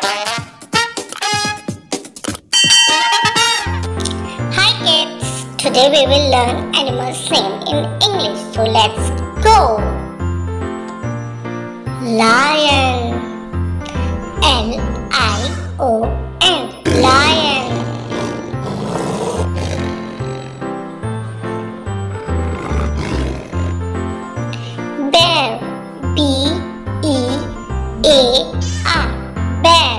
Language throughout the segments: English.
Hi kids, today we will learn animals name in English. So let's go. Lion, L-I-O-N, lion. Bear, B-E-A-R, bear.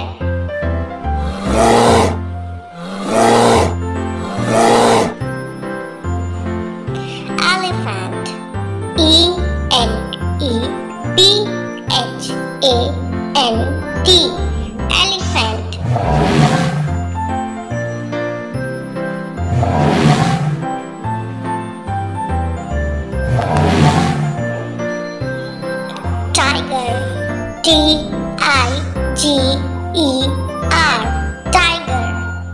Elephant, E-L-E-P-H-A-N-T, elephant. Tiger, T-I-G-E-R, tiger.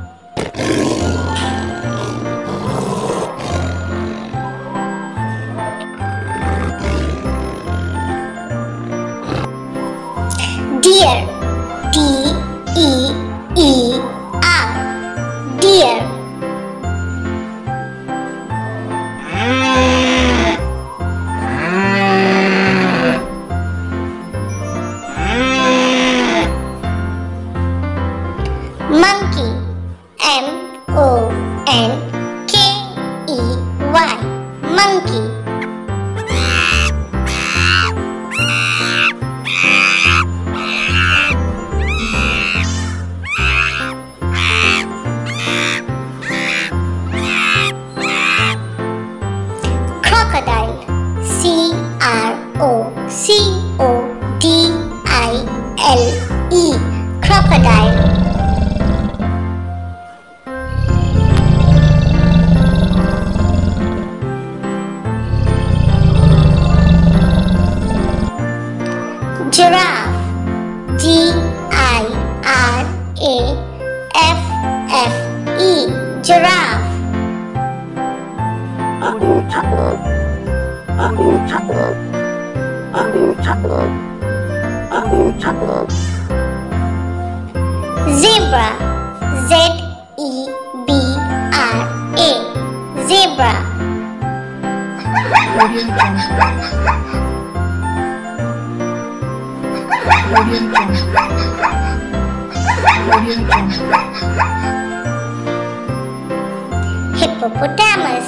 Deer, D-E-E-R, deer. Monkey, M-O-N-K-E-Y, monkey. Crocodile, C-R-O-C-O-D-I-L-E, crocodile. Giraffe, G-I-R-A-F-F-E, giraffe. Zebra, Z-E-B-R-A, zebra. Hippopotamus,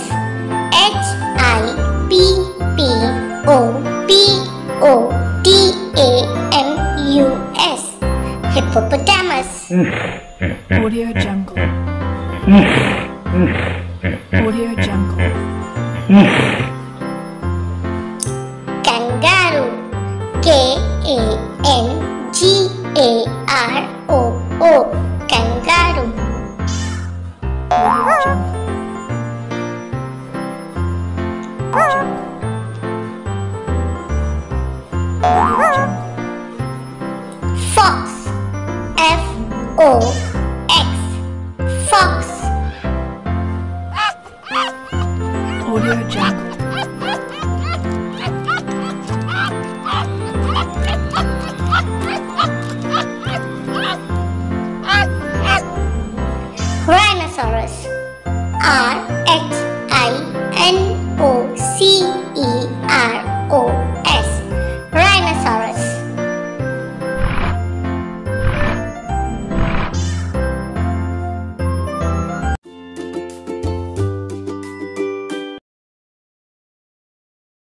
H-I-P-P-O-P-O-T-A-M-U-S, hippopotamus. Audio Jungle. Audio Jungle. Kangaroo, K-A-N-G-A-R-O-O, kangaroo. Audio Jungle. Fox, F-O